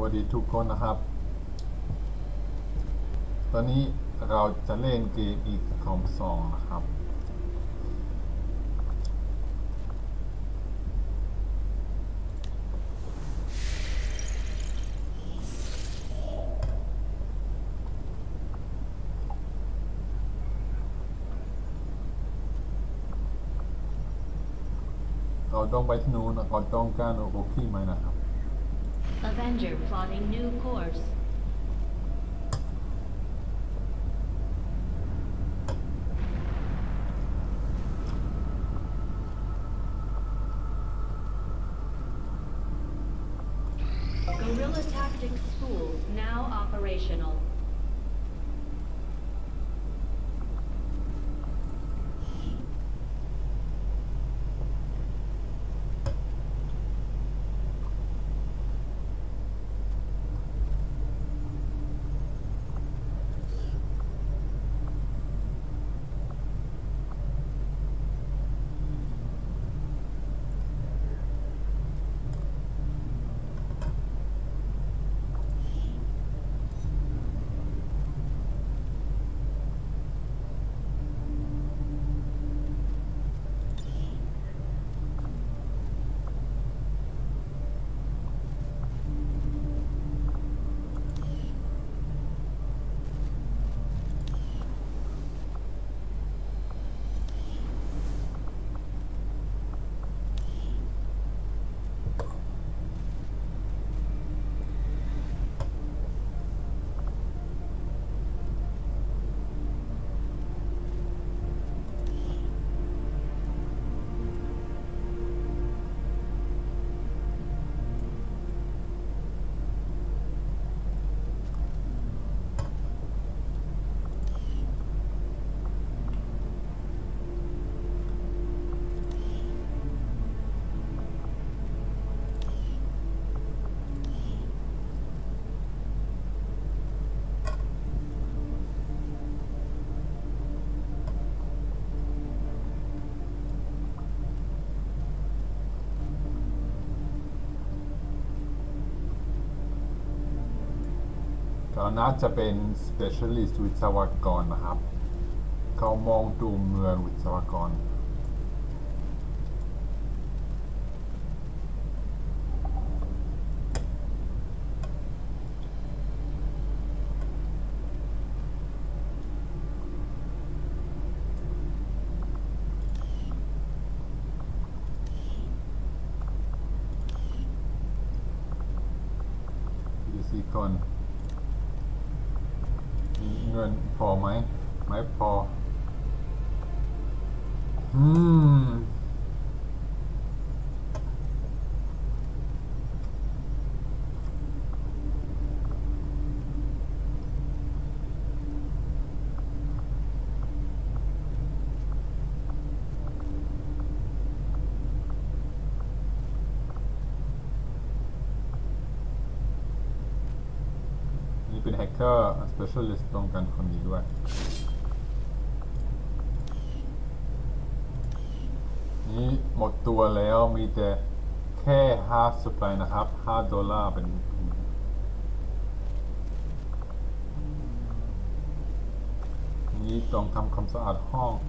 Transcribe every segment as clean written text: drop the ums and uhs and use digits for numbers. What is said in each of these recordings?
วัสดีทุกคนนะครับตอนนี้เราจะเล่นเกม XCOM 2นะครับเราต้องไปที่นู้นเราต้องการโอเคไหมนะครับ Avenger plotting new course. Guerrilla Tactics School now operational. เขาน่าจะเป็น specialist วิศวกรนะครับเขามองดูเมืองวิศวกรดูสิคนเงินพอไหมไม่พอนี่เป็นแฮกเกอร์ specialist ตรงกันคนนี้ด้วยนี่หมดตัวแล้วมีแต่แค่5 supply นะครับ$5เป็นนี่ต้องทำความสะอาดห้อง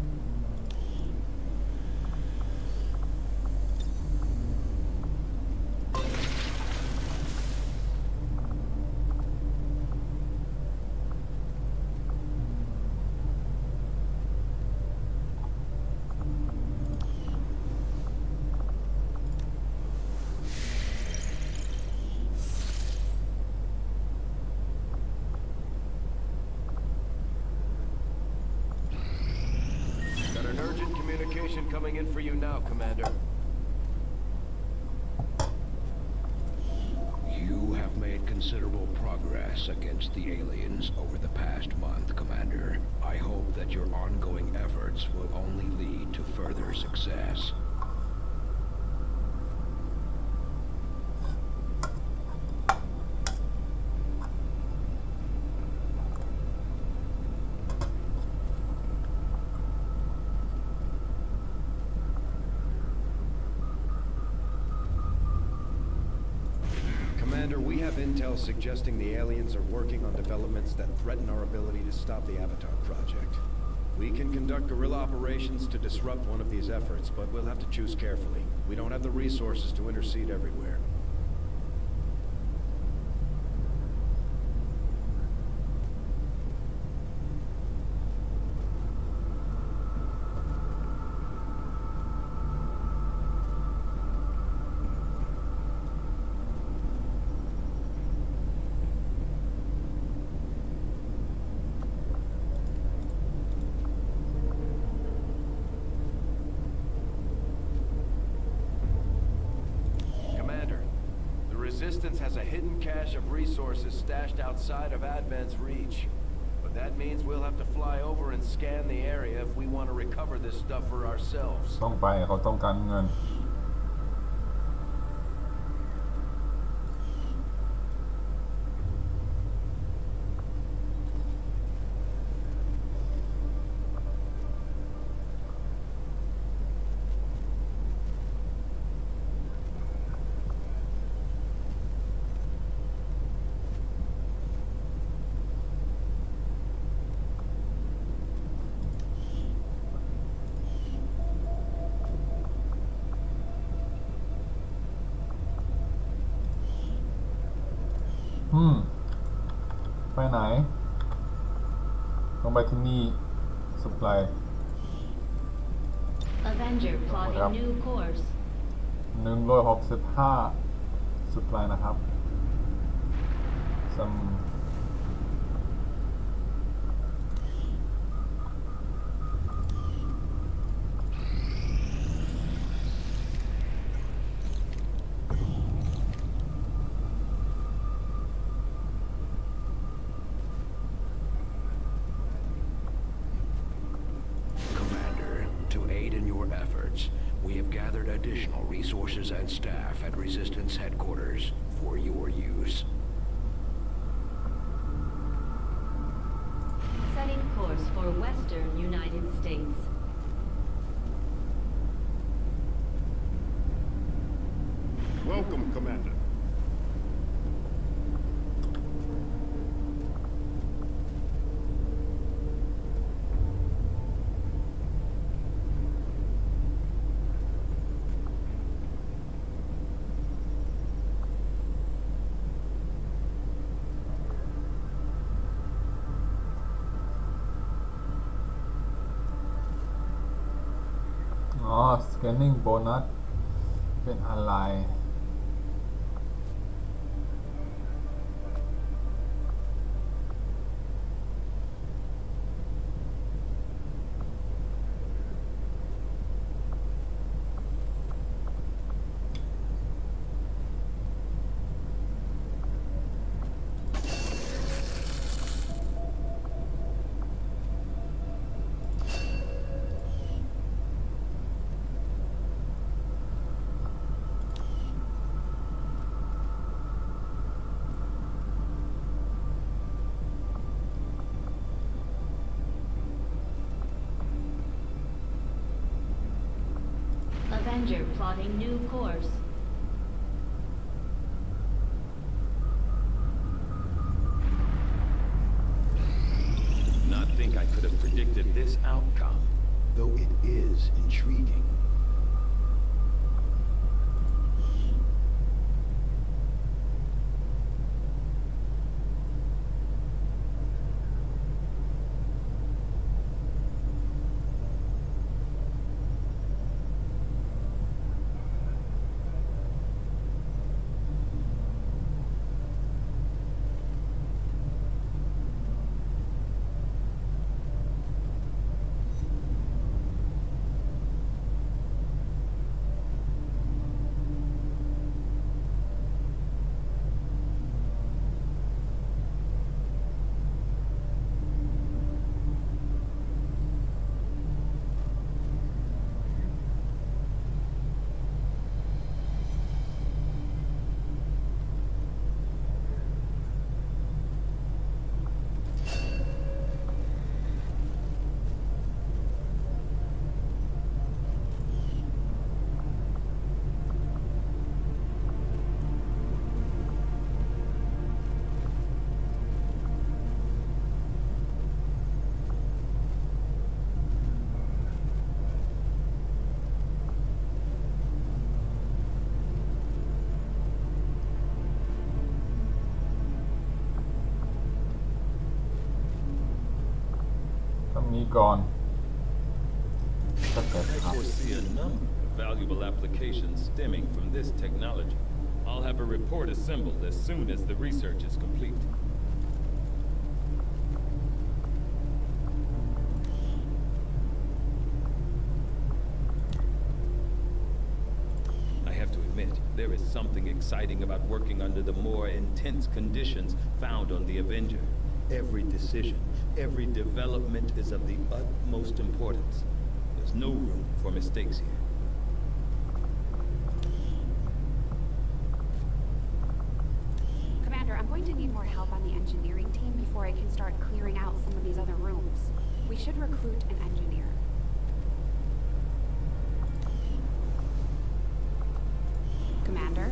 Coming in for you now, Commander. You have made considerable progress against the aliens over the past month, Commander. I hope that your ongoing efforts will only lead to further success. Commander, we have have intel suggesting the aliens are working on developments that threaten our ability to stop the Avatar project. We can conduct guerrilla operations to disrupt one of these efforts, but we'll have to choose carefully. We don't have the resources to intercede everywhere. Resistance has a hidden cache of resources stashed outside of Advent's reach. But that means we'll have to fly over and scan the area if we want to recover this stuff for ourselves. ต้องไปเขาต้องการเงินไปไหนต้องไปที่นี่ supply Avenger plotting new course. 165 supply นะครับ We have gathered additional resources and staff at Resistance headquarters for your use. Setting course for Western United States. Welcome, Commander. scanning bonus เป็นอะไร Avenger plotting new course. Not think I could have predicted this outcome, though it is intriguing. นี้ก่อนสเต็ป I ครับ foresee a number of valuable applications stemming from this technology. I'll have a report assembled as soon as the research is complete. I have to admit, there is something exciting about working under the more intense conditions found on the Avenger. Every decision, every development is of the utmost importance. There's no room for mistakes here. Commander, I'm going to need more help on the engineering team before I can start clearing out some of these other rooms. We should recruit an engineer. Commander?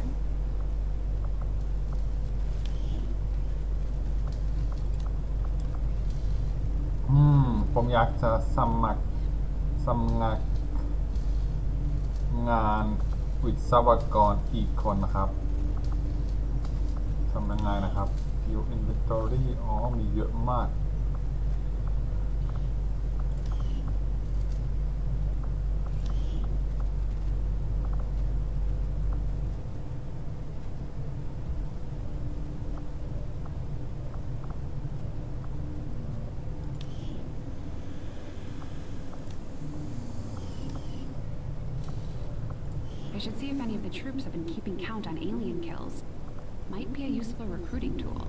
ผมอยากจะสมัครงานวิศวกรอีกคนนะครับทำยังไงนะครับ View Inventory มีเยอะมาก I should see if any of the troops have been keeping count on alien kills. Might be a useful recruiting tool.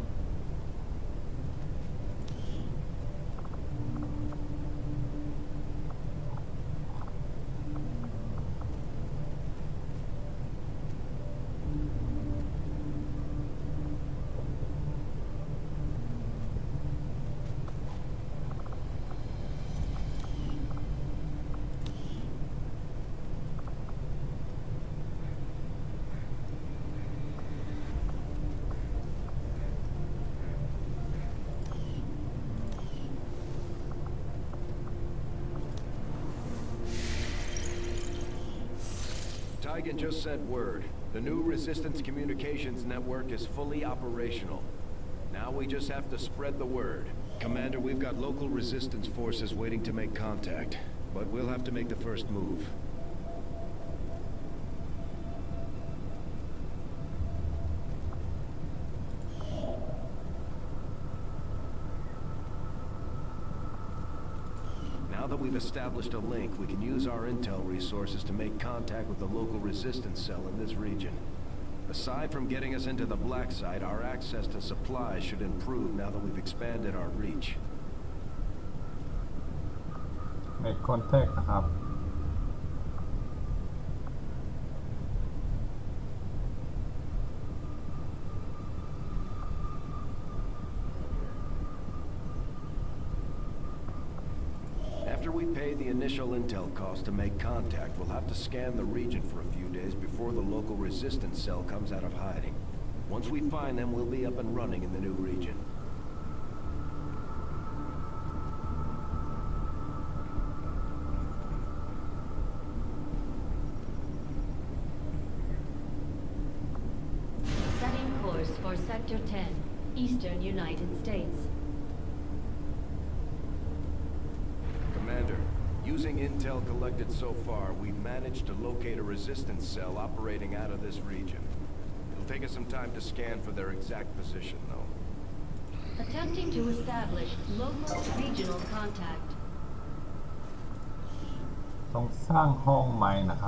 Tigan just sent word. The new Resistance Communications Network is fully operational. Now we just have to spread the word. Commander, we've got local resistance forces waiting to make contact, but we'll have to make the first move. Now that we've established a link, we can use our intel resources to make contact with the local resistance cell in this region. Aside from getting us into the black site, our access to supplies should improve now that we've expanded our reach. Make contact นะครับ After we pay the initial intel cost to make contact, we'll have to scan the region for a few days before the local resistance cell comes out of hiding. Once we find them, we'll be up and running in the new region. Setting course for Sector 10, Eastern United States. Commander, using intel collected so far, we've managed to locate a resistance cell operating out of this region. It'll take us some time to scan for their exact position, though. Attempting to establish local regional contact. ต้องสร้างห้องใหม่นะครับ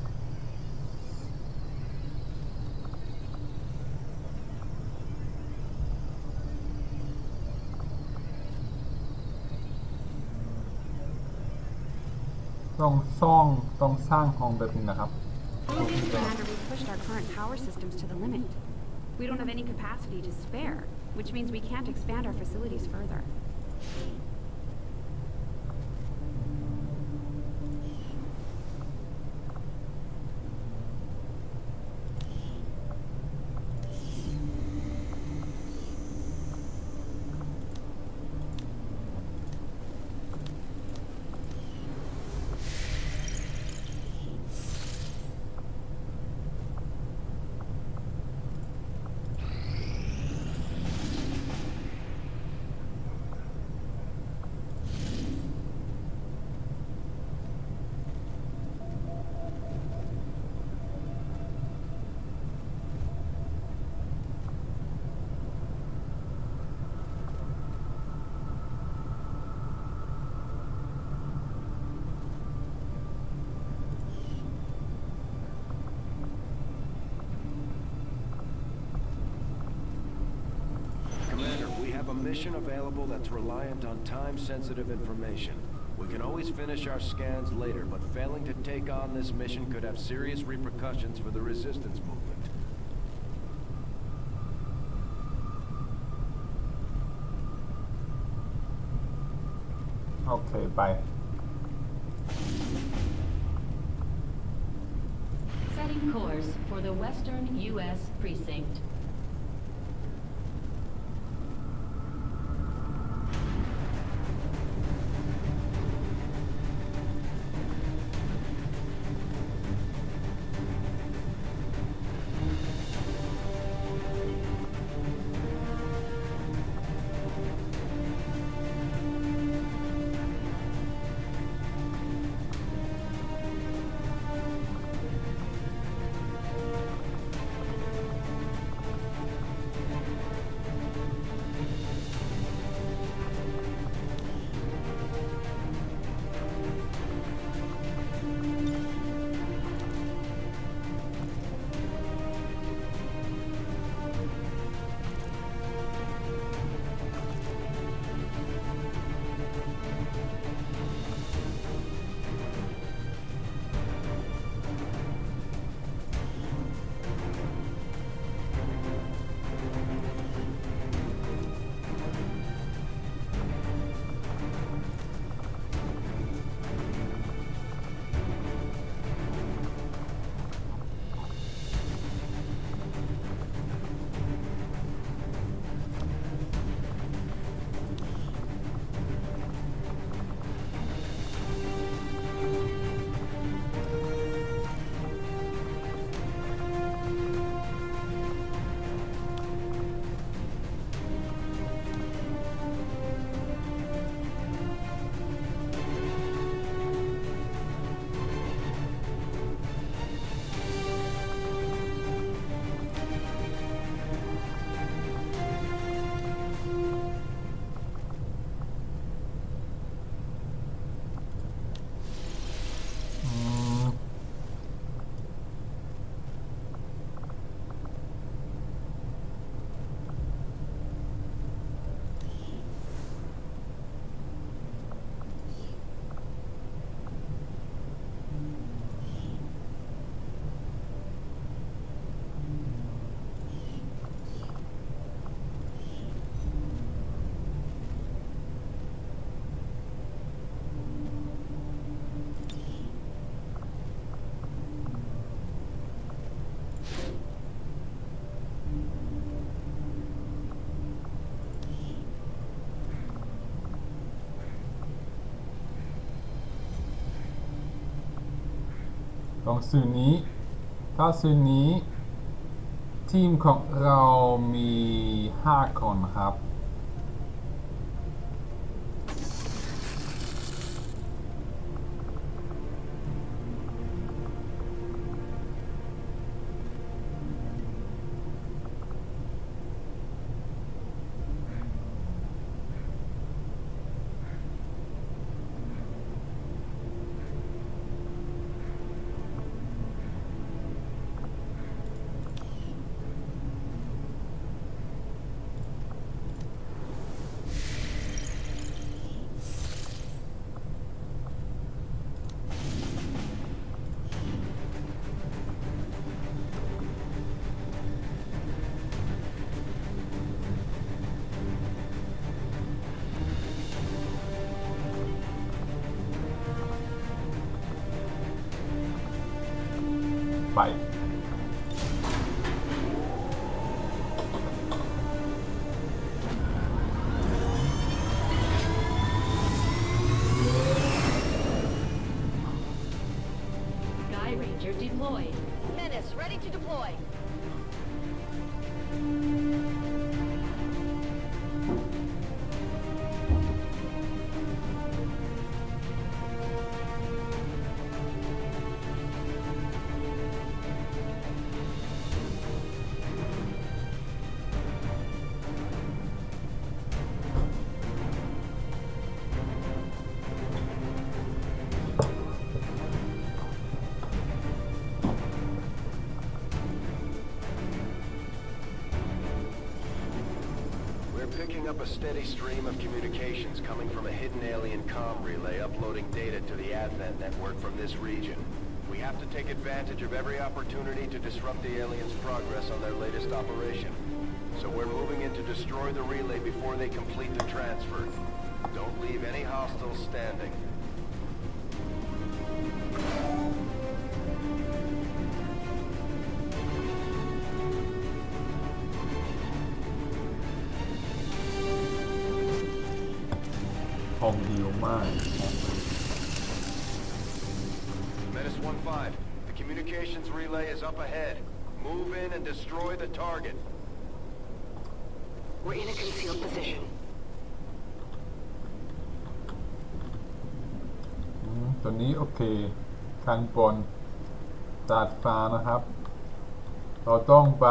ต้องสร้างห้องแบบนี้นะครับ Commander, we've pushed our current power systems to the limit. We don't have any capacity to spare, which means we can't expand our facilities further. mission available that's reliant on time-sensitive information. We can always finish our scans later, but failing to take on this mission could have serious repercussions for the resistance movement. โอเคไป Setting course for the Western U.S. precinct. ลองซื้อนี้ถ้าซื้อนี้ทีมของเรามี5 คนครับ We're picking up a steady stream of communications coming from a hidden alien comm relay uploading data to the Advent network from this region. We have to take advantage of every opportunity to disrupt the aliens' progress on their latest operation. So we're moving in to destroy the relay before they complete the transfer. Don't leave any hostiles standing. ห้องดีมาก Menace 1-5, the communications relay is up ahead. Move in and destroy the target. We're in a concealed position. ตัวนี้โอเคข้างบนดาดฟ้านะครับเราต้องไป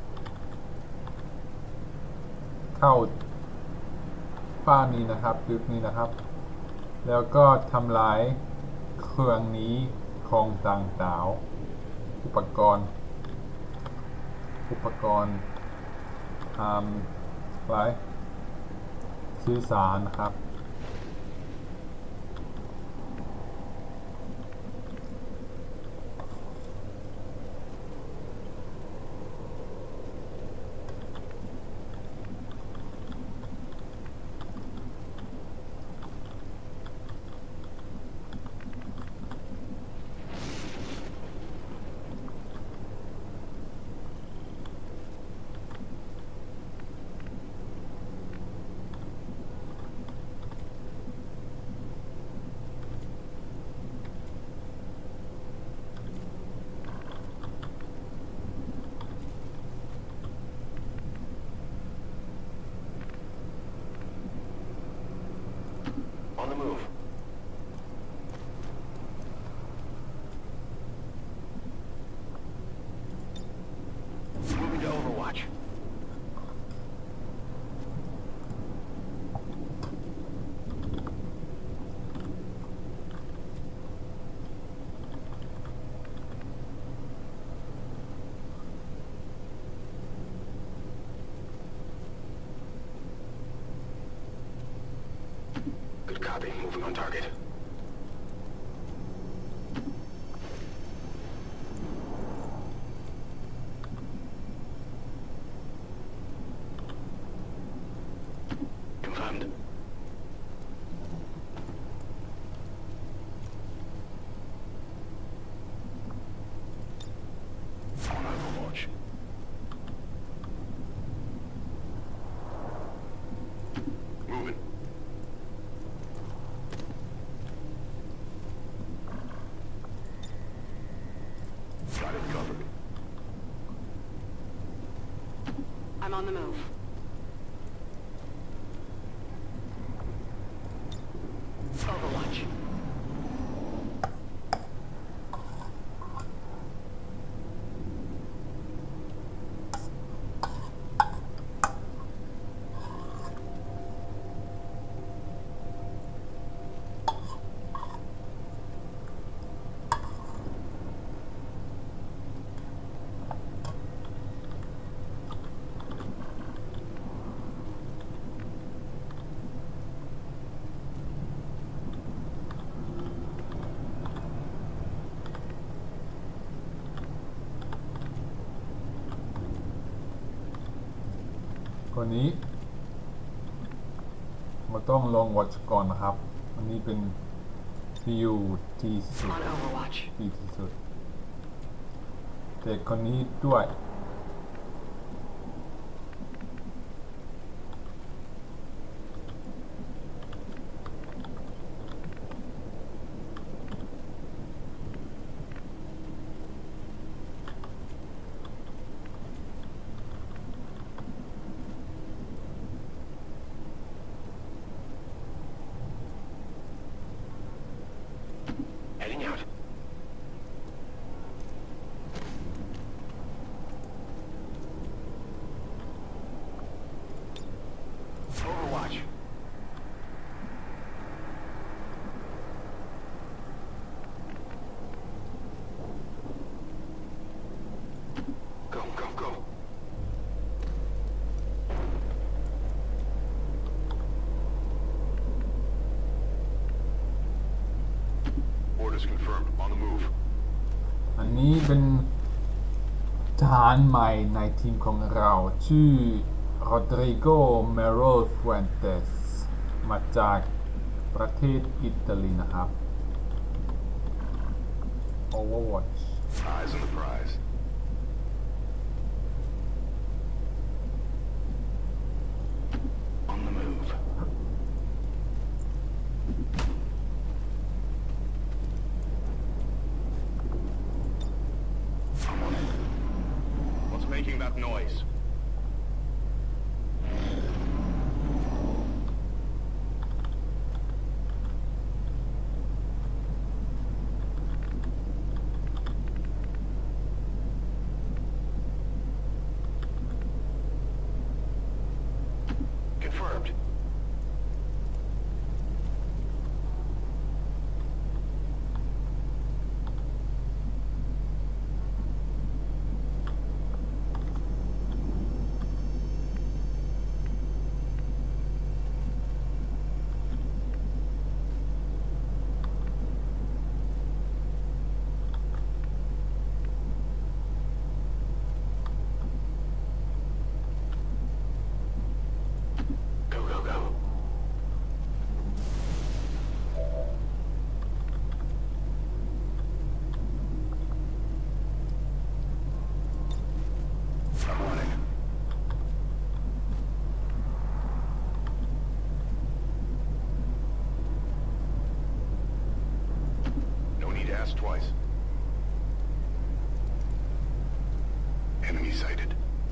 เข้าบ้านนี้นะครับตึกนี้นะครับแล้วก็ทำลายเครื่องนี้ของต่างๆอุปกรณ์อะไรสื่อสารนะครับ On the move. Moving to Overwatch. Good copy. Moving on target. Confirmed. On Overwatch. Moving. Got it covered. I'm on the move. Overwatch. ตัวนี้เราต้องลองวัดก่อนนะครับอันนี้เป็นฟิวที่สุด On Overwatch. ดีที่สุดแต่คนนี้ด้วยเป็นทหารใหม่ในทีมของเราชื่อโรดริโกเมโรฟูเอนเตสมาจากประเทศอิตาลีนะครับ Overwatch Eyes on the prize. On the move. I'm on it. What's making that noise? Confirmed. Go, go, go. I'm on it. No need to ask twice. Enemy sighted.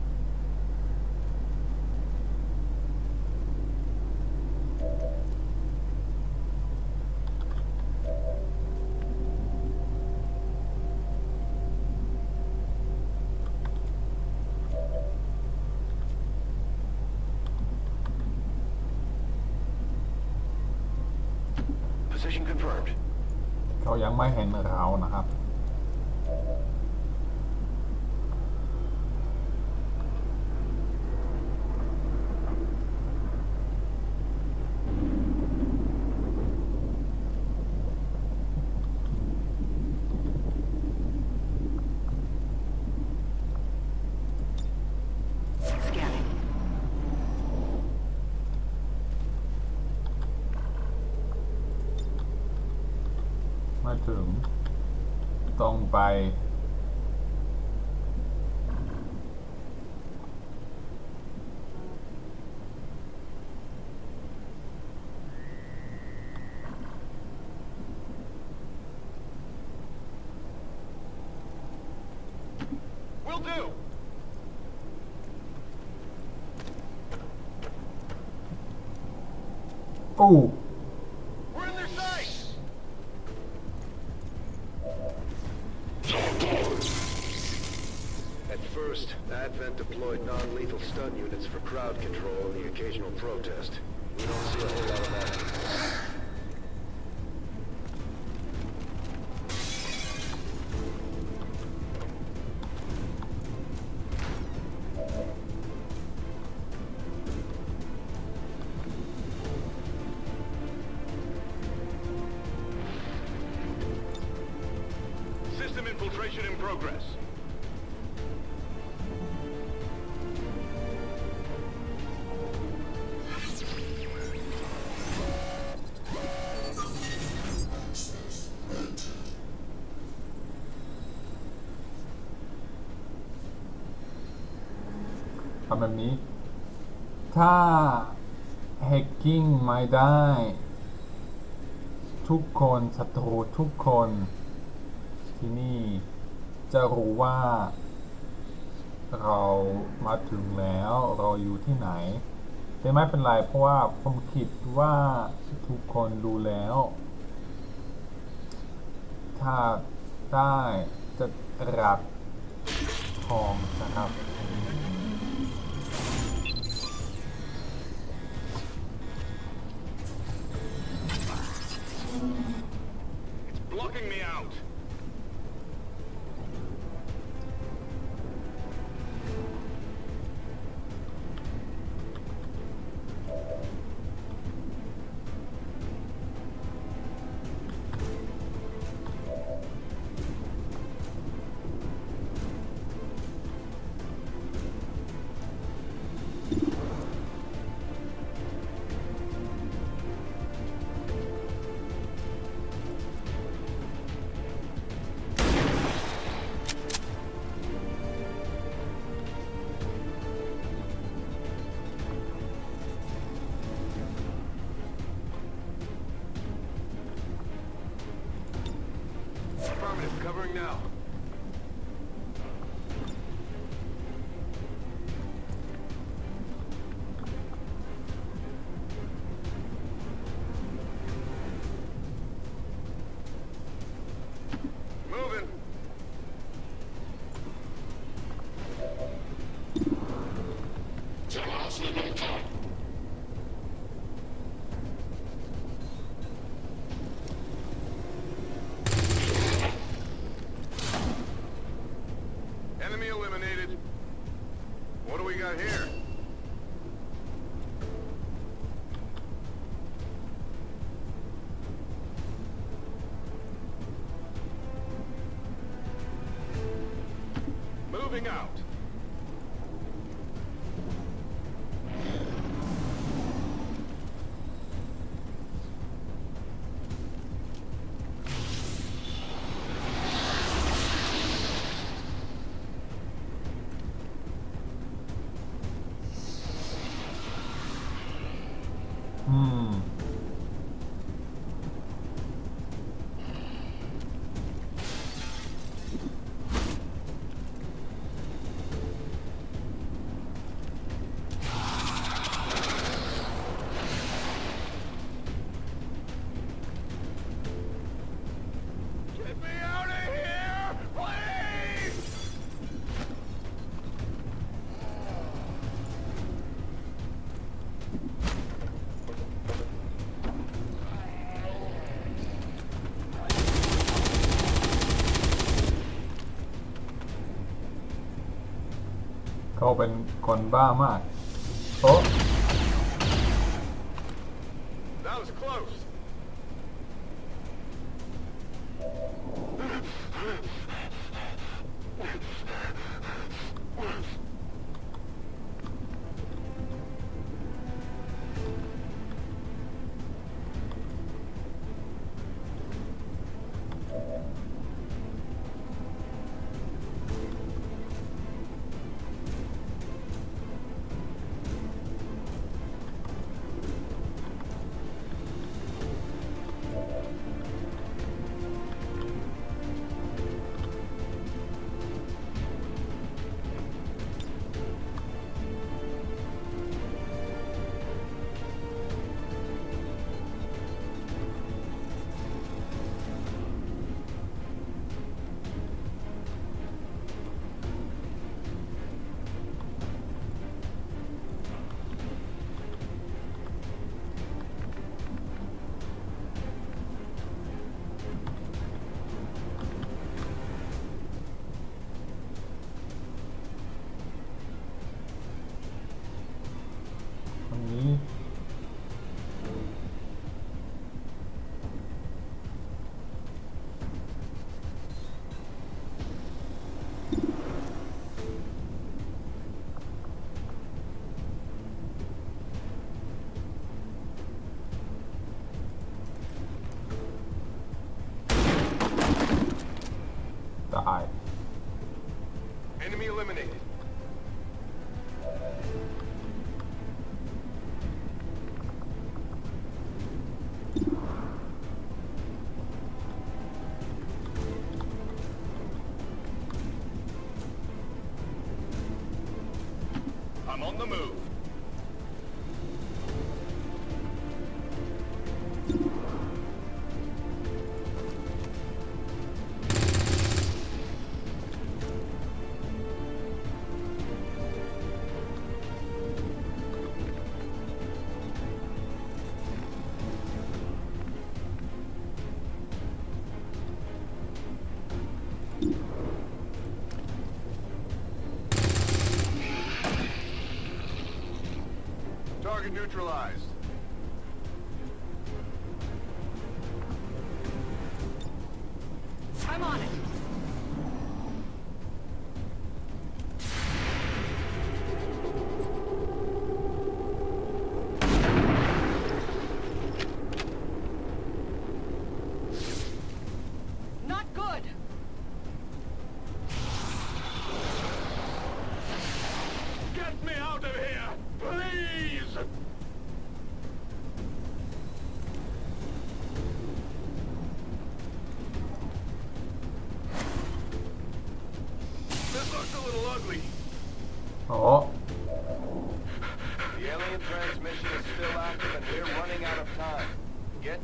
Position confirmed. เขายังไม่เห็นเรานะครับ Scanning. มาถึงตรงไป Will do. โอ้ We're in their sight. At first, Advent deployed non-lethal stun units for crowd control and the occasional protest. We don't see a whole lot of that anymore. System infiltration in progress. ทำแบบนี้ ถ้าแฮกกิ้งไม่ได้ ทุกคนศัตรูทุกคนที่นี่จะรู้ว่าเรามาถึงแล้วเราอยู่ที่ไหน แต่ไม่เป็นไรเพราะว่าผมคิดว่าทุกคนรู้แล้ว ถ้าได้จะรับทองนะครับ Blocking me out. going now. Moving. Enemy eliminated. What do we got here? Moving out. Get me out of here, please! เขาเป็นคนบ้ามากโอ้ That was close. ตาย Enemy eliminated. I'm on the move. Target neutralized. I'm on it. Not good. Get me out of here, please!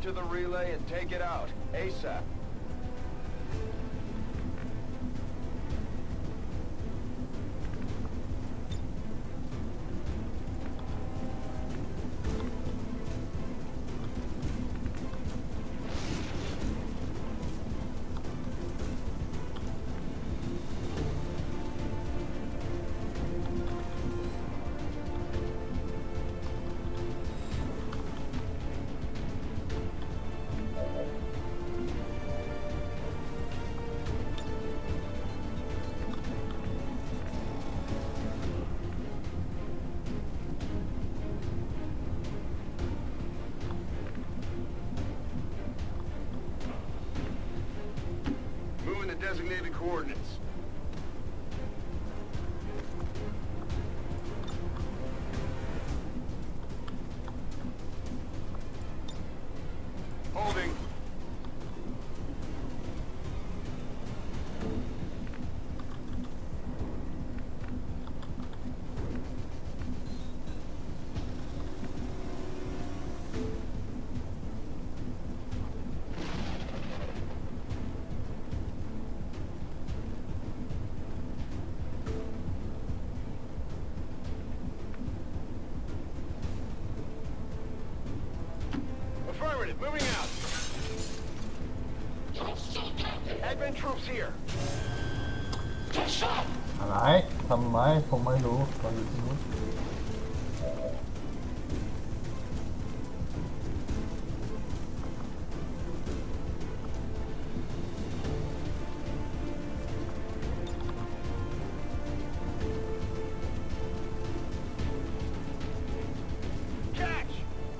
to the relay and take it out. ASAP. Designated coordinates. Holding. Affirmative, moving out. Advent troops here. อะไรทำไมผมไม่รู้ตอนอยู่ที่นู้น Catch!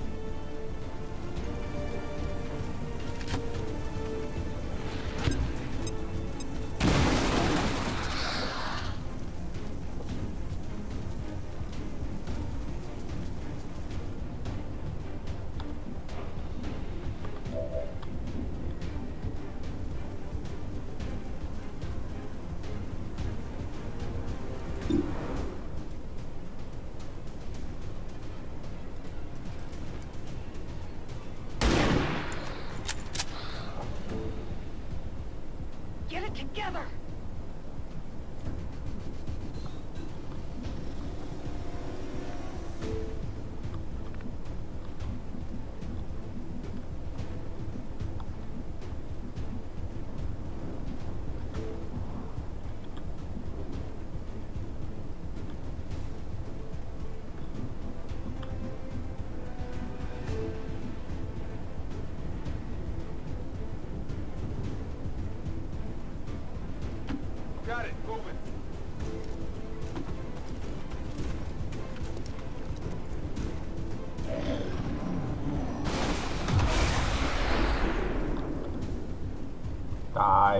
Get it together! Got it, moving. ตาย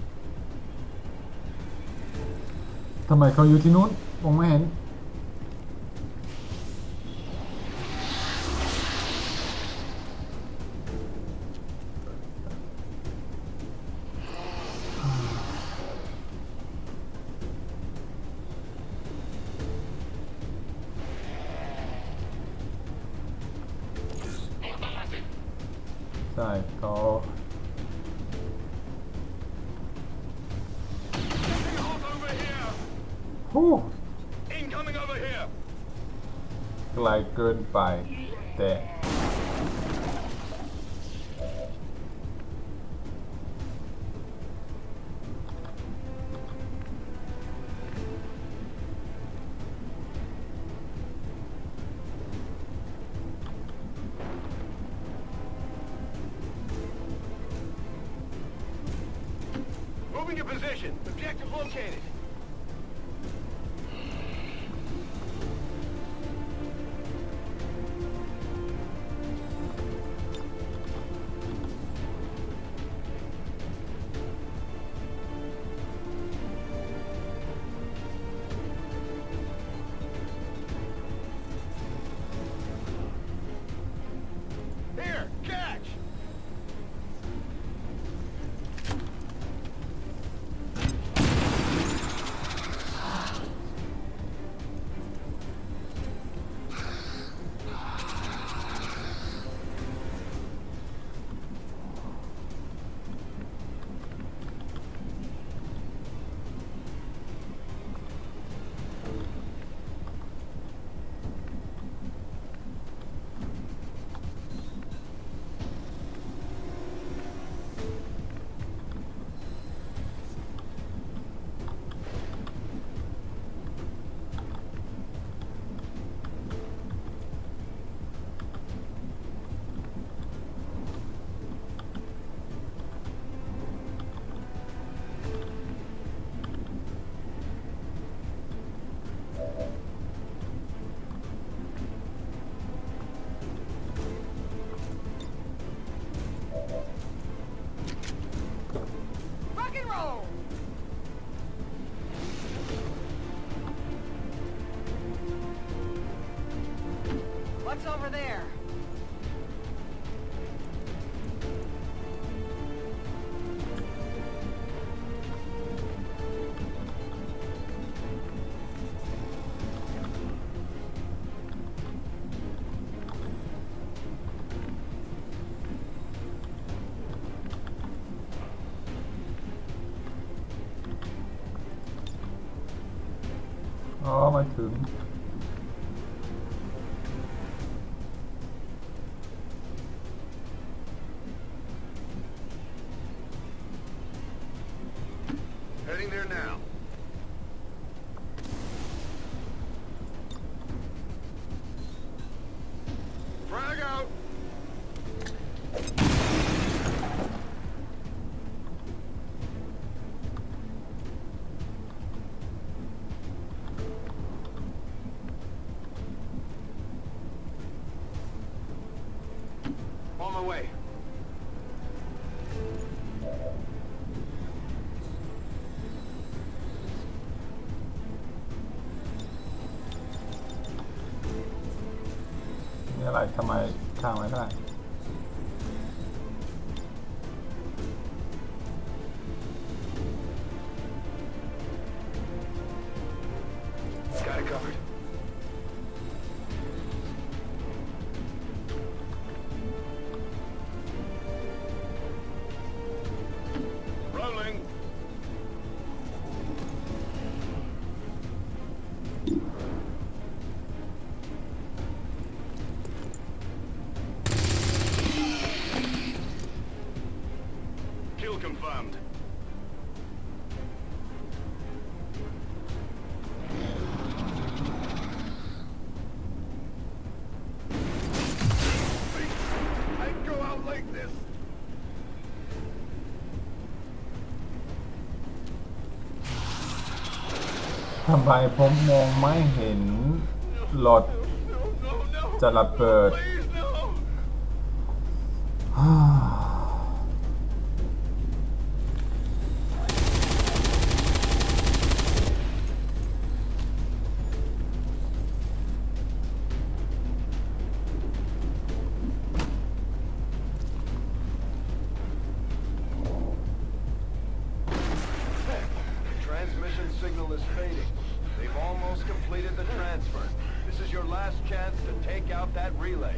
ทำไมเขาอยู่ที่นู้นผมไม่เห็นใช่เขา Over here! ฮู้ Incoming over here! ไกลเกินไปแต่ Moving to position. Objective located. Here, catch! What's over there? อ๋อมาถึง Heading there now. Frag out. On my way. นี่อะไรทำไมข้างไว้ได้ Got it covered. Rolling. Kill confirmed. I'd go out like this. ทำไมผมมองไม่เห็นรถ No, no, no. จะระเบิด Please, no. 'Transmission signal is fading. They've almost completed the transfer. This is your last chance to take out that relay.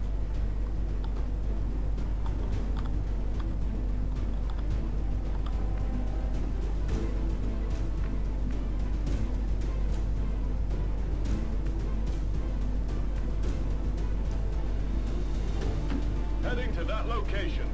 Heading to that location.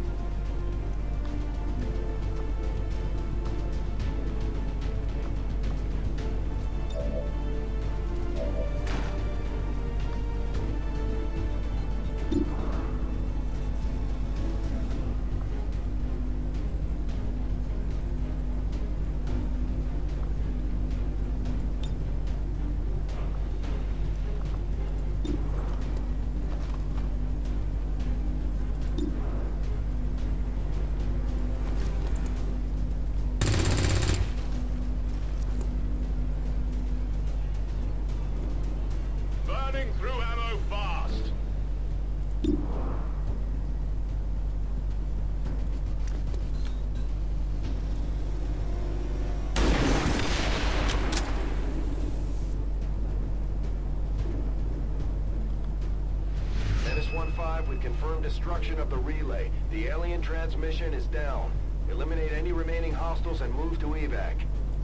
Burning through ammo fast. Menace 1-5, we've confirmed destruction of the relay. The alien transmission is down. Eliminate any remaining hostiles and move to evac.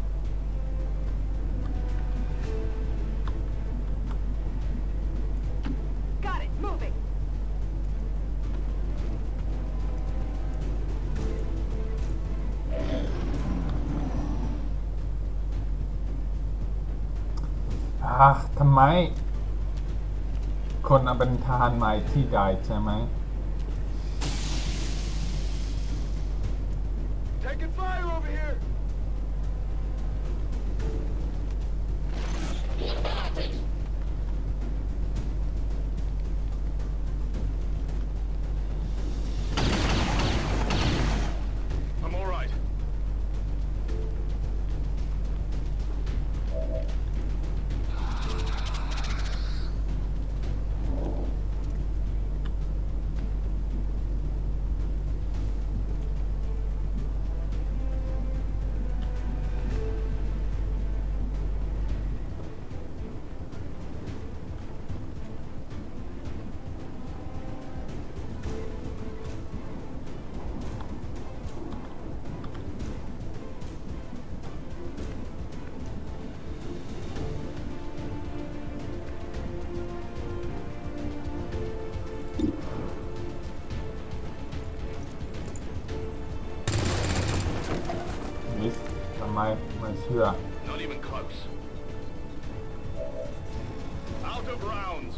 Got it, moving. ทำไม คนเอาเป็นทหารใหม่ที่ได้ใช่ไหม Taking fire over here! I'm all right. ไม่เชื่อ Not even close. Out of rounds.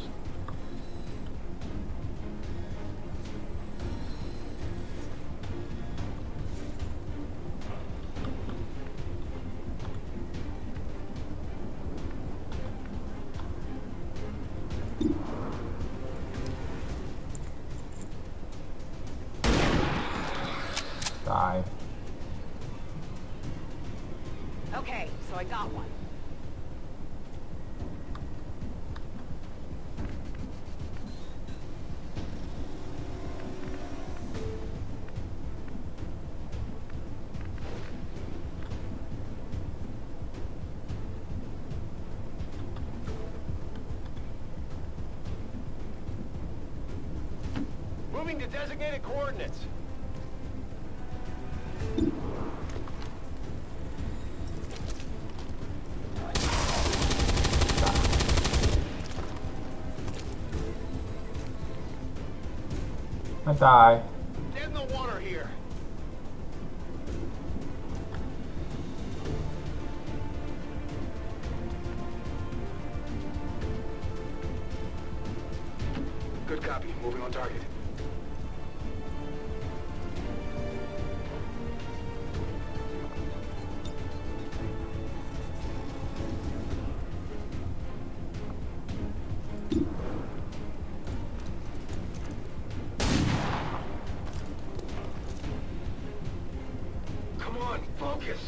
Die. Okay, so I got one. Moving to designated coordinates. Nó tài. Get in the water here. Good copy. Moving on target. Come on, focus.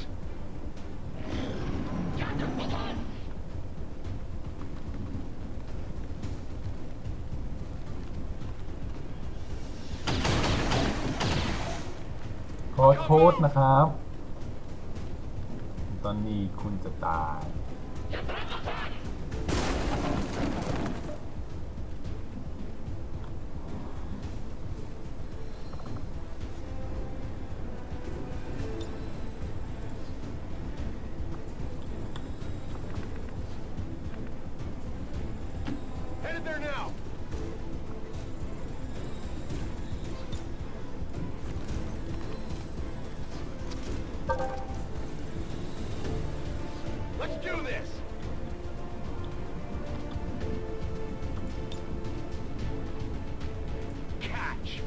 ขอโทษนะครับ ตอนนี้คุณจะตาย Headed there now. Let's do this. Catch.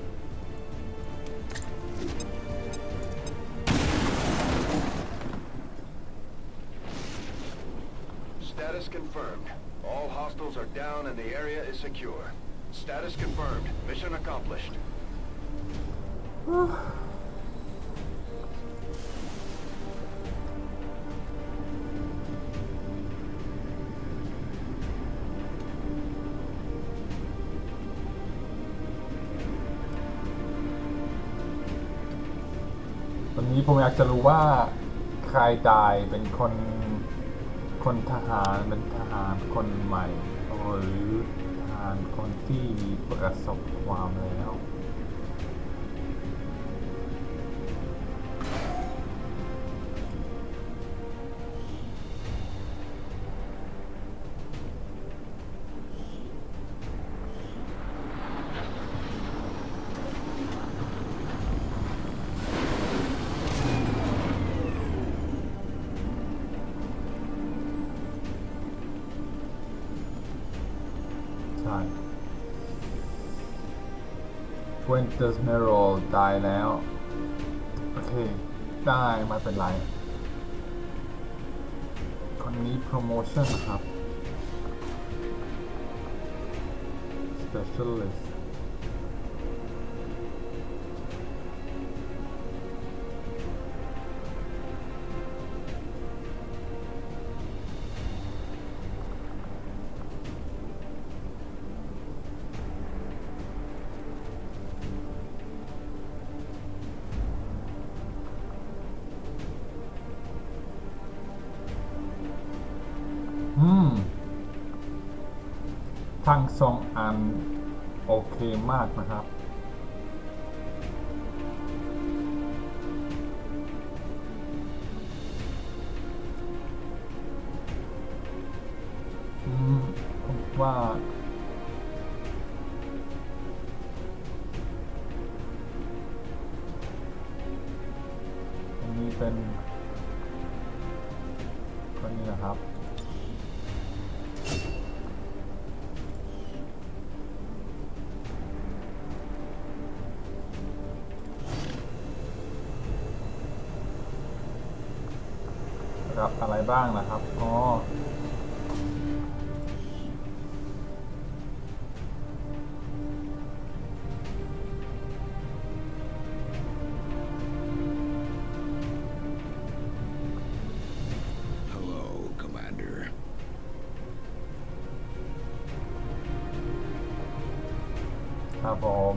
Status confirmed. All hostiles are down and the area is secure. Status confirmed. Mission accomplished. ตอนนี้ผมอยากจะรู้ว่าใครตายเป็นคนทหารเป็นทหารคนใหม่หรือทหารคนที่ประสบความแล้ว ใช่เวนเตอร์เมโรลตายแล้ว โอเค ได้ไม่เป็นไร คนนี้โปรโมชั่นครับ Specialist ทั้งสองอันโอเคมากนะครับผมว่าอันนี้เป็นนะครับรับอะไรบ้างนะครับอ๋อครับผม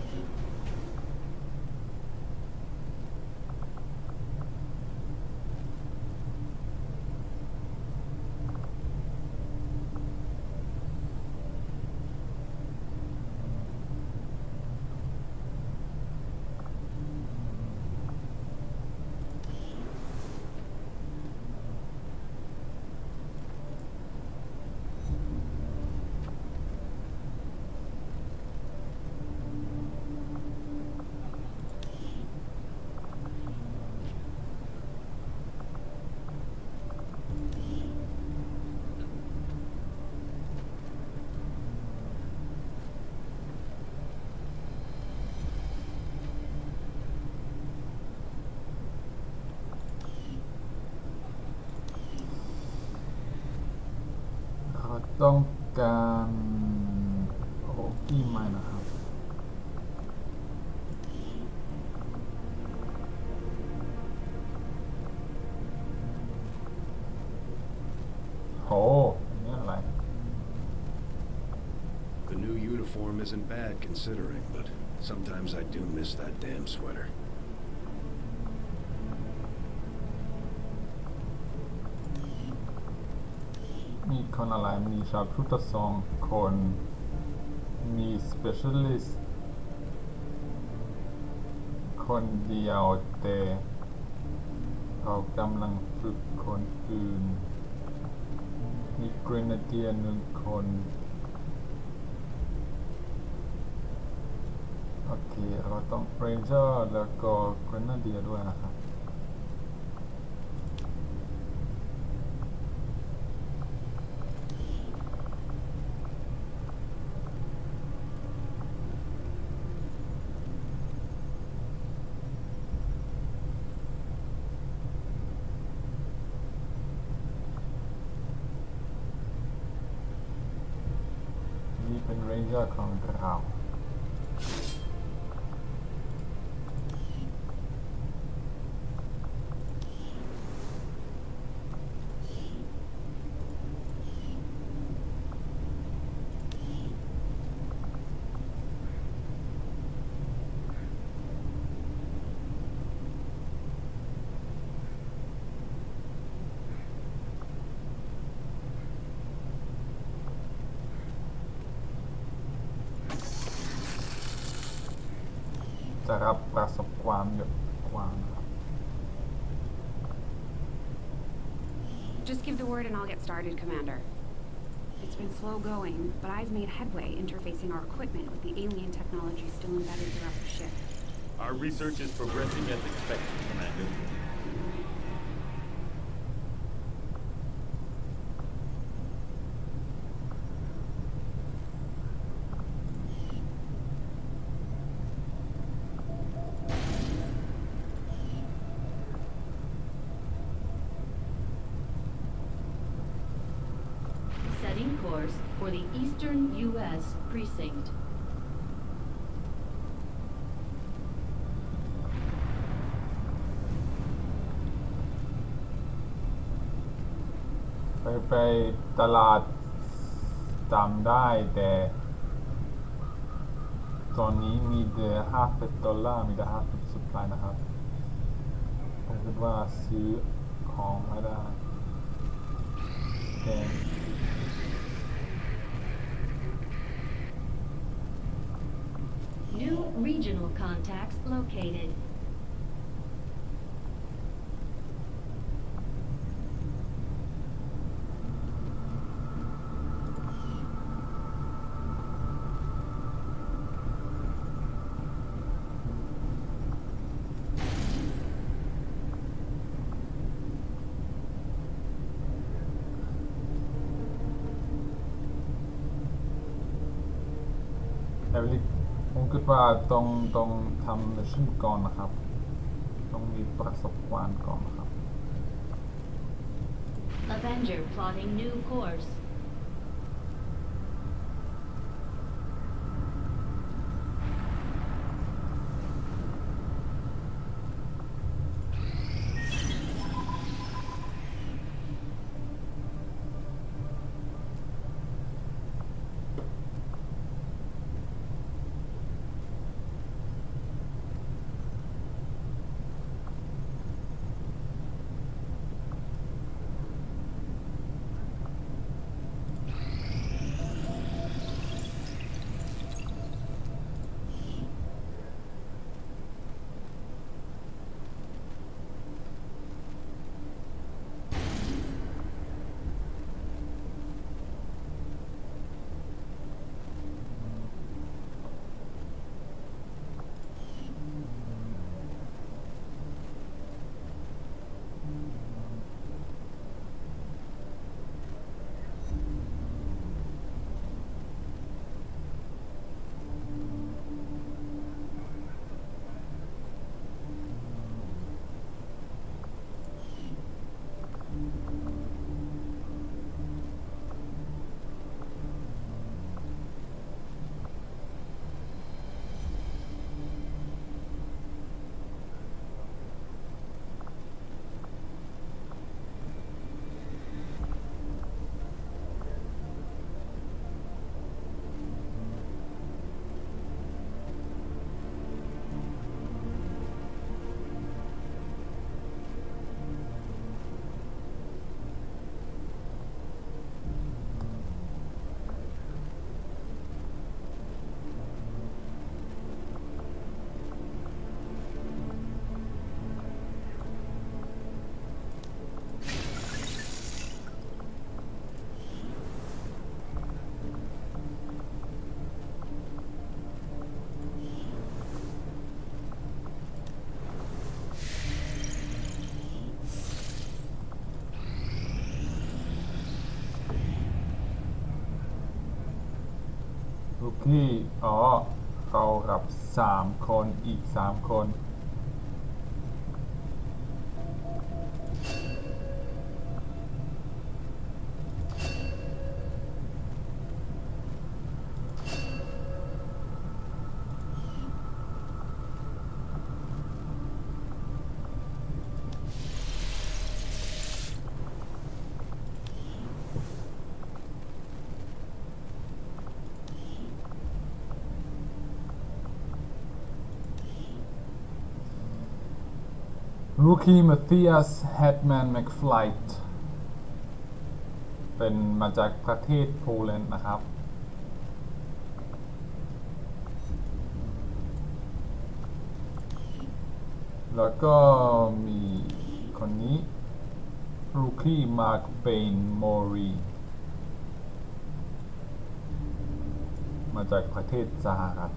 ต้องการโอ้กี่ไม้นะครับโหนี่อะไร The new uniform isn't bad considering, but sometimes I do miss that damn sweater. มีคนอะไรมีชาวพุทธสองคนมี specialist คนเดียวแต่เขากำลังฝึกคนอื่นมี grenadier 1 คนโอเคเราต้อง ranger แล้วก็ grenadier ด้วยนะครับนี่เป็น ranger ของเราจะรับประสบความเยอะกว่านะครับ Just give the word and I'll get started, Commander. It's been slow going, but I've made headway interfacing our equipment with the alien technology still embedded throughout the ship. Our research is progressing as expected, Commander. Setting course for the Eastern U.S. precinct. ไปตลาดจำได้แต่ตอนนี้มีแต่$50มีแต่50 supply นะครับผมคิดว่าซื้อของไม่ได้แต่ New regional contacts located. โผมคิดว่าต้องทำมิชชั่นก่อนนะครับต้องมีประสบการณ์ก่อนนะครับ Avenger plotting new course. ลูกพี่เขากับ3 คนอีก3 คนลูคีมาเธียสแฮดแมนแมคไฟล์เป็นมาจากประเทศโปแลนด์นะครับแล้วก็มีคนนี้ลูคีมาร์คเปนมอรีมาจากประเทศสหรัฐ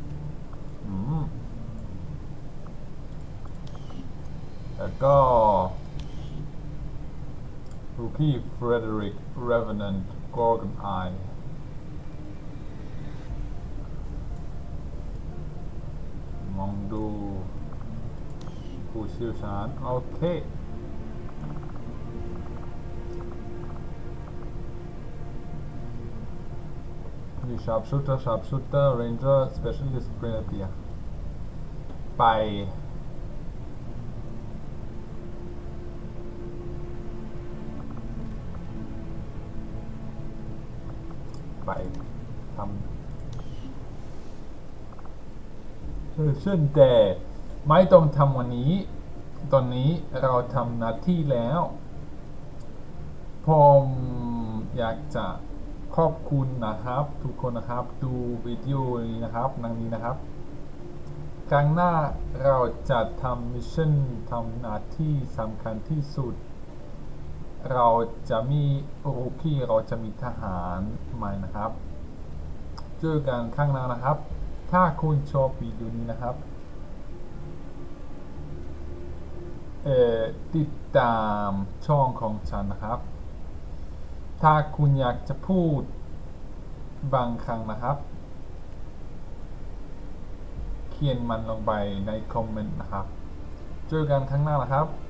แล้วก็ลูคีเฟรเดริกเรเวนแนนต์กอร์กอนไอมองดูผู้เชี่ยวชาญโอเคมี sharpshooter ranger specialist grenadier ไปทำเช่นแต่ไม่ต้องทำวันนี้ตอนนี้เราทำหน้าที่แล้วผมอยากจะขอบคุณนะครับทุกคนนะครับดูวิดีโอนี้นะครับดังนี้นะครับครั้งหน้าเราจะทำมิชชั่นทำหน้าที่สำคัญที่สุดเราจะมีลูคีเราจะมีทหารใหม่นะครับเจอกันข้างหน้านะครับถ้าคุณชอบวิดีโอนี้นะครับติดตามช่องของฉันนะครับถ้าคุณอยากจะพูดบางครั้งนะครับเขียนมันลงไปในคอมเมนต์นะครับเจอกันข้างหน้านะครับ